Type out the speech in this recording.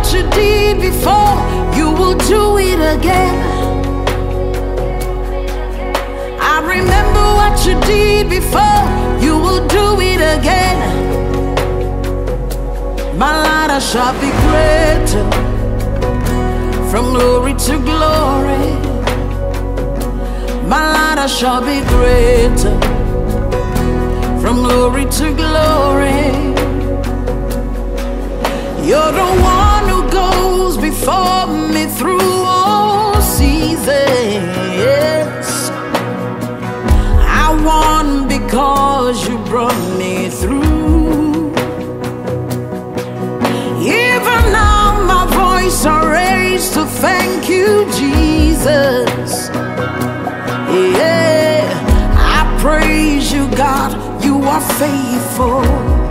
what you did before, you will do it again. I remember what you did before, you will do it again. My light shall be greater, from glory to glory. My light shall be greater, from glory to glory. You're the one who goes before me through all seasons. I won because you brought me through. Even now my voice I raise to thank you, Jesus. Yeah, I praise you, God, you are faithful.